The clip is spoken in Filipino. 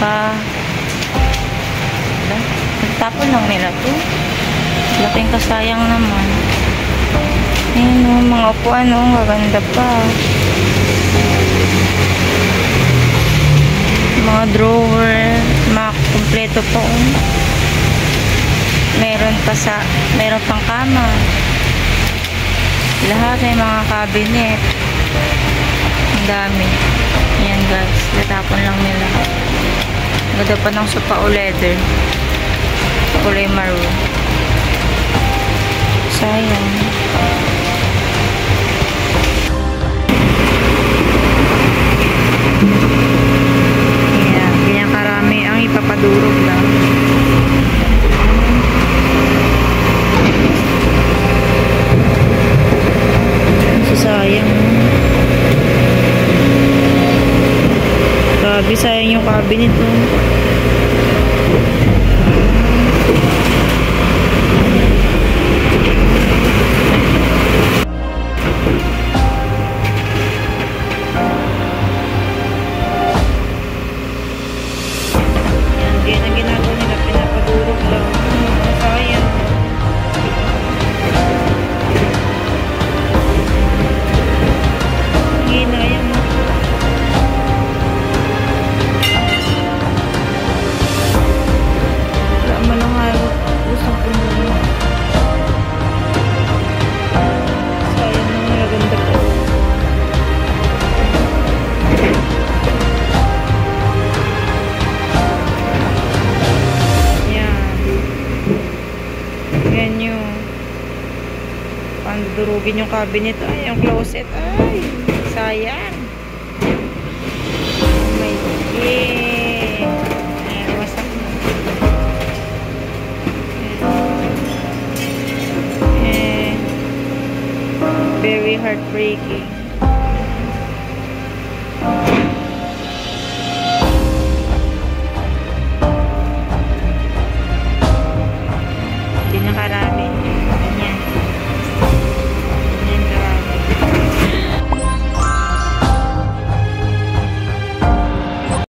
pa. Nagtapon lang nila to. Laking kasayang naman. Ayan o, mga upuan o, maganda pa. Mga drawer, mga kumpleto pa o. Meron pang kama. Lahat ay mga cabinet. Ang dami. Ayan guys, natapon lang nila. Ganda pa ng sopa o leather. Kulay maroon. Sayang. Ayan, ganyan karami ang ipapadurog lang. Sayang. Grabe, sayang yung cabinet mo. Yan ang ginagawa nila, pinapadurog lang. Sayang. Ginayang. Wala man ang harap. Gustong puno. Sayang nang maganda po. Yan yung pandurugin yung cabinet. Ay, yung closet. Ay, sayang. Oh my God. Ay, wasak na. Very heartbreaking. Hindi nakarami.